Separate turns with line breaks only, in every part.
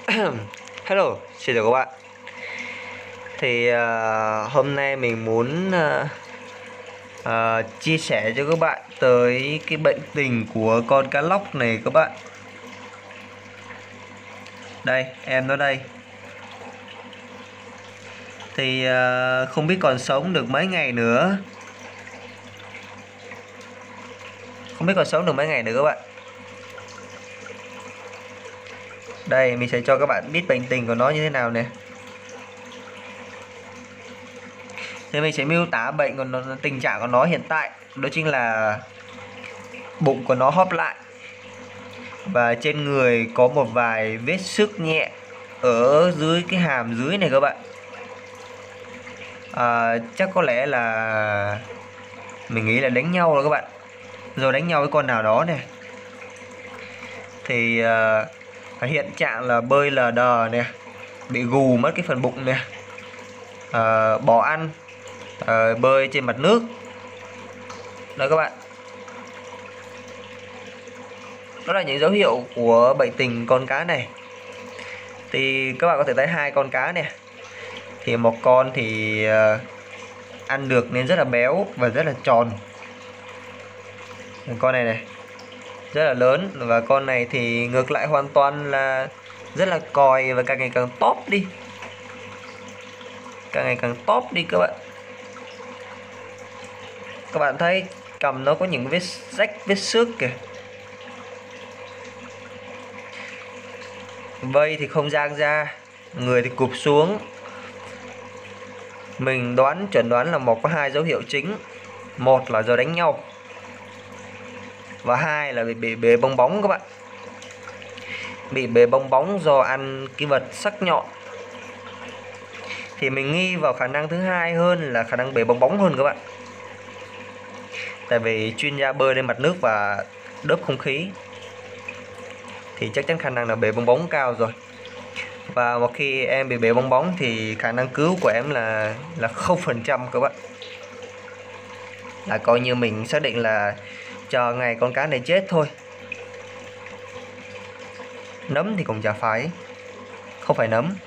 Hello, xin chào các bạn. Hôm nay mình muốn chia sẻ cho các bạn tới cái bệnh tình của con cá lóc này các bạn. Đây, em nó đây. Không biết còn sống được mấy ngày nữa. Không biết còn sống được mấy ngày nữa các bạn. Đây, mình sẽ cho các bạn biết bệnh tình của nó như thế nào nè. Thì mình sẽ miêu tả bệnh của nó, tình trạng của nó hiện tại. Đó chính là bụng của nó hóp lại và trên người có một vài vết xước nhẹ ở dưới cái hàm dưới này các bạn. Chắc có lẽ là mình nghĩ là đánh nhau rồi các bạn, rồi đánh nhau với con nào đó nè. Hiện trạng là bơi lờ đờ nè, bị gù mất cái phần bụng nè, bỏ ăn, bơi trên mặt nước đó các bạn. Đó là những dấu hiệu của bệnh tình con cá này. Thì các bạn có thể thấy hai con cá nè, thì một con thì ăn được nên rất là béo và rất là tròn. Con này này rất là lớn, và con này thì ngược lại hoàn toàn là rất là còi và càng ngày càng tóp đi, càng ngày càng tóp đi các bạn. Các bạn thấy cầm nó có những vết rách, vết xước kìa. Vây thì không dang ra, người thì cụp xuống. Mình chuẩn đoán là có hai dấu hiệu chính. Một là do đánh nhau, và hai là bị bể bong bóng các bạn. Bị bể bong bóng do ăn cái vật sắc nhọn. Thì mình nghi vào khả năng thứ hai hơn là khả năng bể bong bóng hơn các bạn. Tại vì chuyên gia bơi lên mặt nước và đớp không khí thì chắc chắn khả năng là bể bong bóng cao rồi. Và một khi em bị bể bong bóng thì khả năng cứu của em là 0% các bạn. Là coi như mình xác định là chờ ngày con cá này chết thôi. Nấm thì cũng chả phải, không phải nấm.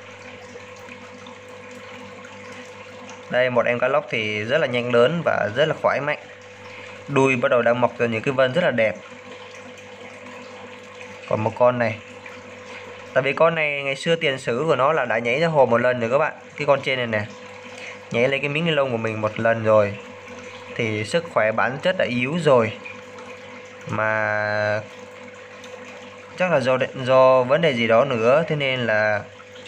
Đây, một em cá lóc thì rất là nhanh lớn và rất là khỏe mạnh. Đuôi bắt đầu đang mọc ra những cái vân rất là đẹp. Còn một con này, tại vì con này ngày xưa tiền sử của nó là đã nhảy ra hồ một lần rồi các bạn. Cái con trên này nè, nhảy lên cái miếng ni lông của mình một lần rồi. Thì sức khỏe bản chất đã yếu rồi, mà chắc là do vấn đề gì đó nữa, thế nên là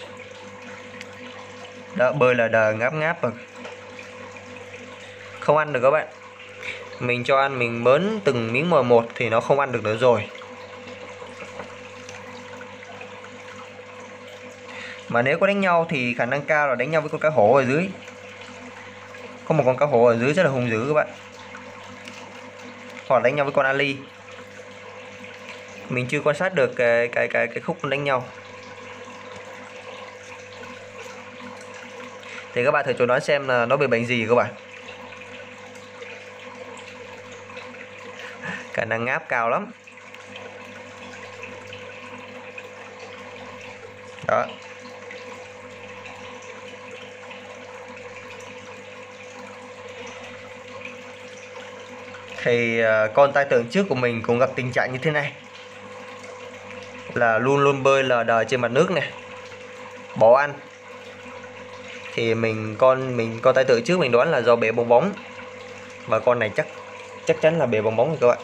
đã bơi là đờ ngáp ngáp rồi, không ăn được các bạn. Mình cho ăn, mình mớn từng miếng một thì nó không ăn được nữa rồi. Mà nếu có đánh nhau thì khả năng cao là đánh nhau với con cá hổ ở dưới. Có một con cá hổ ở dưới rất là hung dữ các bạn. Hoặc đánh nhau với con ali. Mình chưa quan sát được cái khúc đánh nhau. Thì các bạn thử chuẩn đoán xem là nó bị bệnh gì các bạn. Khả năng ngáp cao lắm. Đó. Thì con tai tượng trước của mình cũng gặp tình trạng như thế này, là luôn luôn bơi lờ đờ trên mặt nước này, bỏ ăn. Thì con tai tượng trước mình đoán là do bể bong bóng, và con này chắc chắn là bể bong bóng rồi các bạn.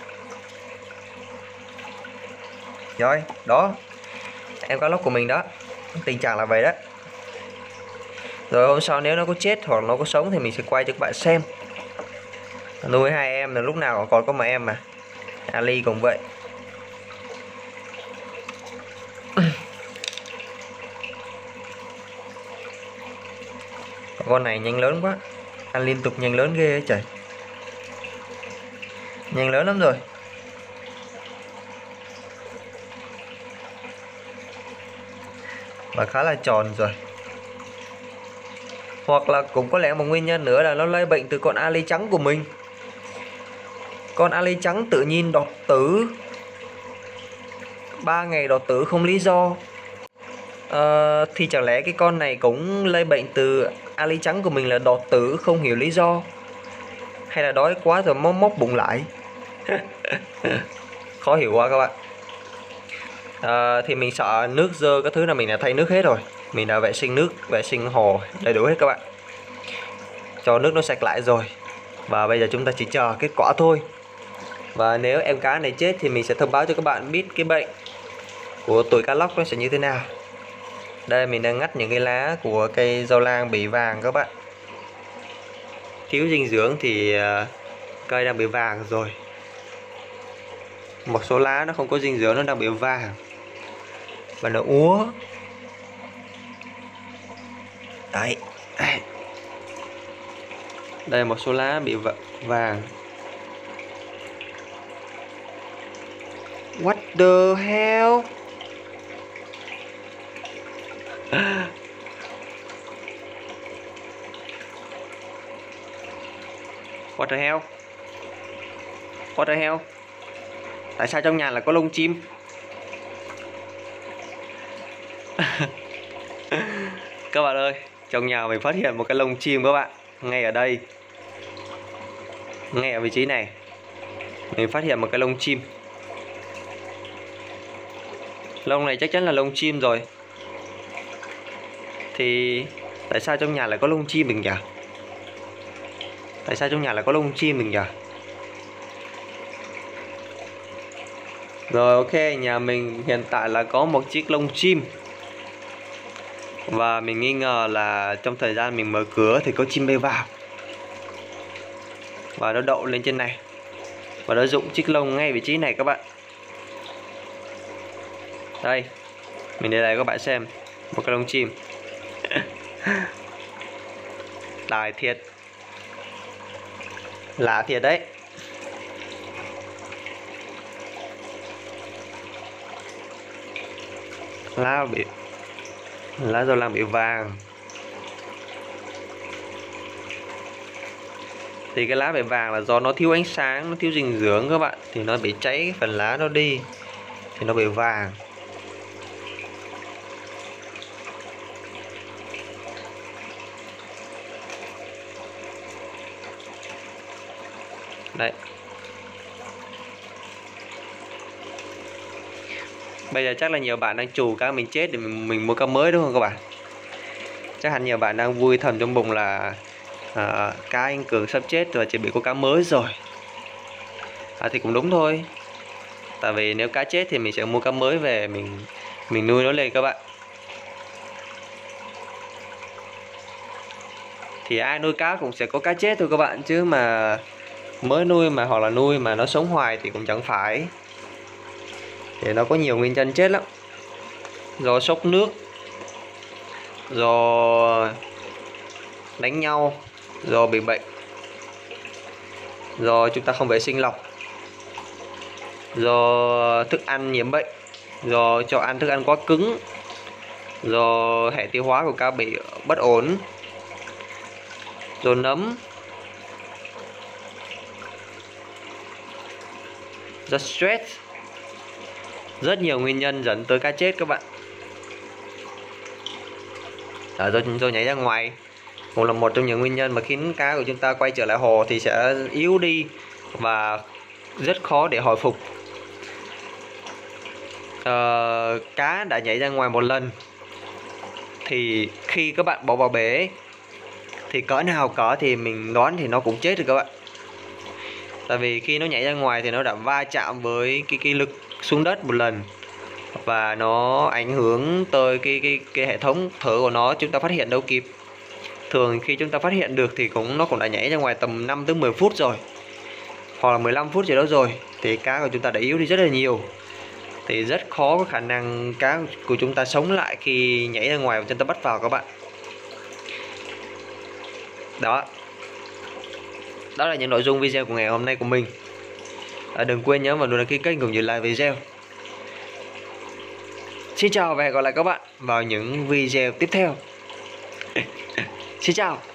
Rồi, đó, em cá lóc của mình đó, tình trạng là vậy đó. Rồi hôm sau nếu nó có chết hoặc nó có sống thì mình sẽ quay cho các bạn xem. Nuôi hai em là lúc nào còn có một em mà. Ali cũng vậy. Con này nhanh lớn quá, ăn liên tục nhanh lớn ghê ấy trời, nhanh lớn lắm rồi. Và khá là tròn rồi. Hoặc là cũng có lẽ một nguyên nhân nữa là nó lây bệnh từ con ali trắng của mình. Con ali trắng tự nhiên đột tử, 3 ngày đột tử không lý do. Thì chẳng lẽ cái con này cũng lây bệnh từ ali trắng của mình là đột tử không hiểu lý do, hay là đói quá rồi móc bụng lại. Khó hiểu quá các bạn. Thì mình sợ nước dơ các thứ là mình đã thay nước hết rồi, mình đã vệ sinh nước, vệ sinh hồ đầy đủ hết các bạn, cho nước nó sạch lại rồi. Và bây giờ chúng ta chỉ chờ kết quả thôi. Và nếu em cá này chết thì mình sẽ thông báo cho các bạn biết cái bệnh của tụi cá lóc nó sẽ như thế nào. Đây mình đang ngắt những cái lá của cây dâu lang bị vàng các bạn. Thiếu dinh dưỡng thì cây đang bị vàng rồi. Một số lá nó không có dinh dưỡng, nó đang bị vàng và nó úa. Đấy. Đây một số lá bị vàng. What the hell? What the hell? What the hell? Tại sao trong nhà lại có lông chim? Các bạn ơi, trong nhà mình phát hiện một cái lông chim các bạn. Ngay ở đây, ngay ở vị trí này, mình phát hiện một cái lông chim. Lông này chắc chắn là lông chim rồi. Thì tại sao trong nhà lại có lông chim mình nhỉ? Tại sao trong nhà lại có lông chim mình nhỉ? Rồi ok, nhà mình hiện tại là có một chiếc lông chim. Và mình nghi ngờ là trong thời gian mình mở cửa thì có chim bay vào. Và nó đậu lên trên này. Và nó rụng chiếc lông ngay vị trí này các bạn. Đây, mình để đây các bạn xem. Một cái lông chim. Tài thiệt. Lạ thiệt đấy. Lá dâu lang bị vàng. Thì cái lá bị vàng là do nó thiếu ánh sáng, nó thiếu dinh dưỡng các bạn. Thì nó bị cháy cái phần lá nó đi, thì nó bị vàng. Đấy. Bây giờ chắc là nhiều bạn đang trù cá mình chết để mình mua cá mới đúng không các bạn? Chắc hẳn nhiều bạn đang vui thầm trong bụng là cá anh Cường sắp chết rồi, chỉ bị có cá mới rồi. Thì cũng đúng thôi. Tại vì nếu cá chết thì mình sẽ mua cá mới về mình nuôi nó lên các bạn. Thì ai nuôi cá cũng sẽ có cá chết thôi các bạn, chứ mà mới nuôi mà hoặc là nuôi mà nó sống hoài thì cũng chẳng phải. Thì nó có nhiều nguyên nhân chết lắm. Do sốc nước, do đánh nhau, do bị bệnh, do chúng ta không vệ sinh lọc, do thức ăn nhiễm bệnh, do cho ăn thức ăn quá cứng, do hệ tiêu hóa của cá bị bất ổn, do nấm, do stress. Rất nhiều nguyên nhân dẫn tới cá chết các bạn. Do nhảy ra ngoài cũng là một trong những nguyên nhân mà khiến cá của chúng ta quay trở lại hồ thì sẽ yếu đi và rất khó để hồi phục. Cá đã nhảy ra ngoài một lần thì khi các bạn bỏ vào bể thì cỡ nào cỡ thì mình đoán thì nó cũng chết rồi các bạn. Tại vì khi nó nhảy ra ngoài thì nó đã va chạm với cái lực xuống đất một lần và nó ảnh hưởng tới cái hệ thống thở của nó, chúng ta phát hiện đâu kịp. Thường khi chúng ta phát hiện được thì nó cũng đã nhảy ra ngoài tầm 5 tới 10 phút rồi, hoặc là 15 phút gì đó rồi, thì cá của chúng ta đã yếu đi rất là nhiều. Thì rất khó có khả năng cá của chúng ta sống lại khi nhảy ra ngoài và chúng ta bắt vào các bạn. Đó là những nội dung video của ngày hôm nay của mình. Đừng quên nhớ vào nút đăng ký kênh cũng như like video. Xin chào và hẹn gặp lại các bạn vào những video tiếp theo. Xin chào.